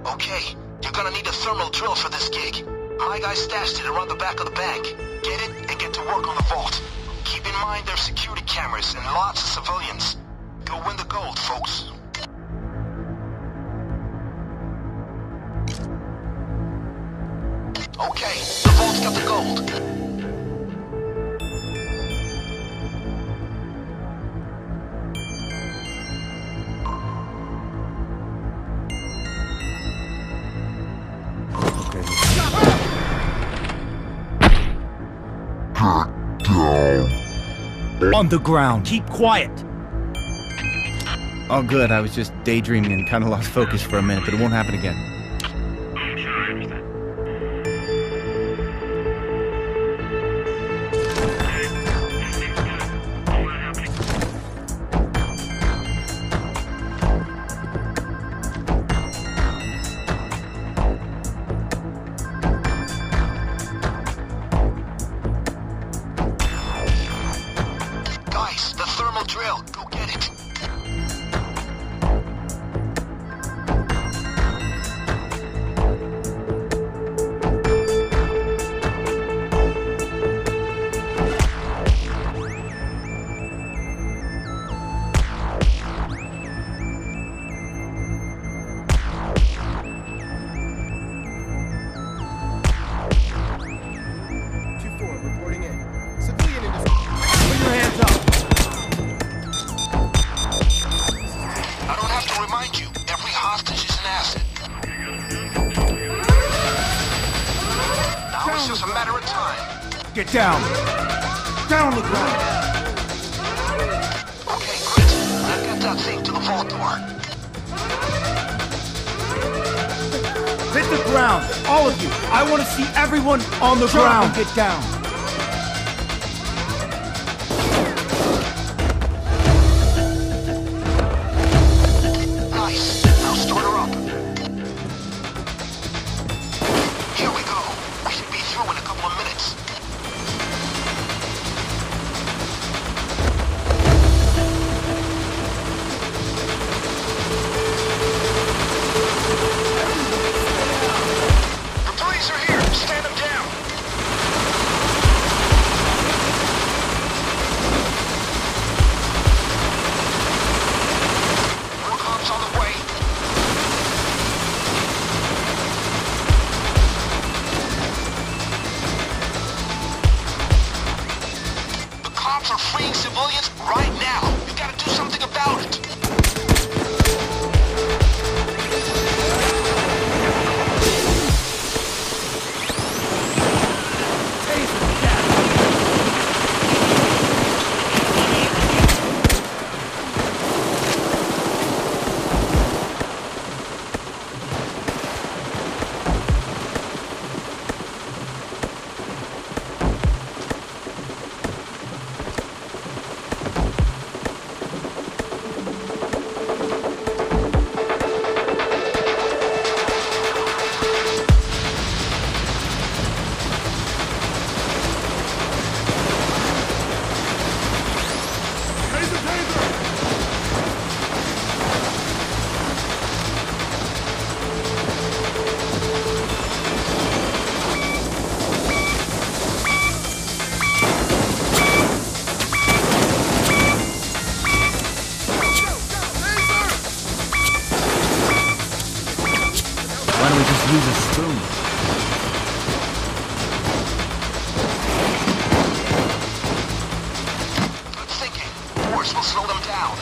Okay, you're gonna need a thermal drill for this gig. My guy stashed it around the back of the bank. Get it and get to work on the vault. Keep in mind there's security cameras and lots of civilians. Go win the gold, folks. Okay, the vault's got the gold. On the ground. Keep quiet. Oh good, I was just daydreaming and kind of lost focus for a minute, but it won't happen again. Drill, go get it. Reporting in. Civilian industry. Put your hands up. I don't have to remind you, every hostage is an asset. Now it's just a matter of time. Get down. Down on the ground. Okay, great. I've got that thing to the vault door. Hit the ground. All of you. I want to see everyone on the ground. Get down. For freeing civilians right now. You gotta do something about it. Why don't we just use a spoon? Good thinking. Force will slow them down.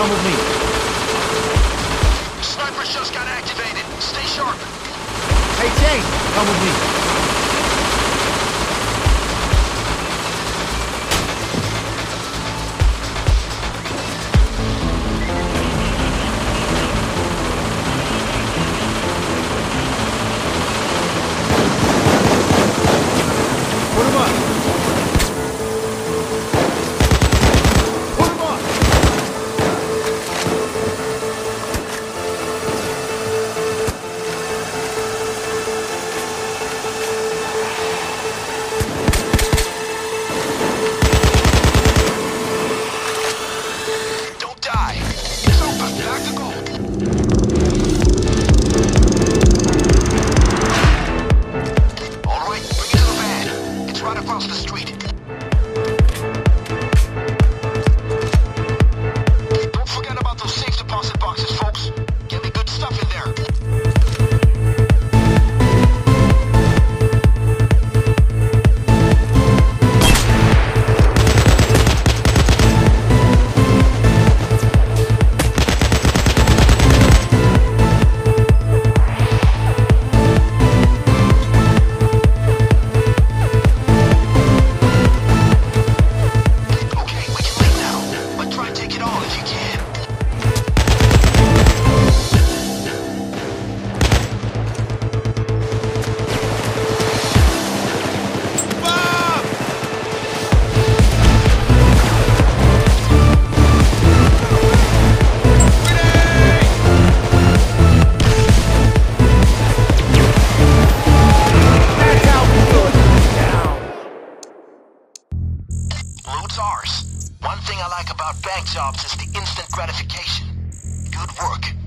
come with me. Sniper just got activated. Stay sharp. Hey, Jane, come with me. Put him up. Put him up. Don't die. It's open. Back to gold. All right, bring it to the van. It's right across the street. Don't forget about those safe deposit boxes, folks. Get me good stuff in there. Okay, we can leave now, but try and take it all if you can. Bob! That's how we put it down. Loot's ours. One thing I like about bank jobs is the instant gratification. Good work.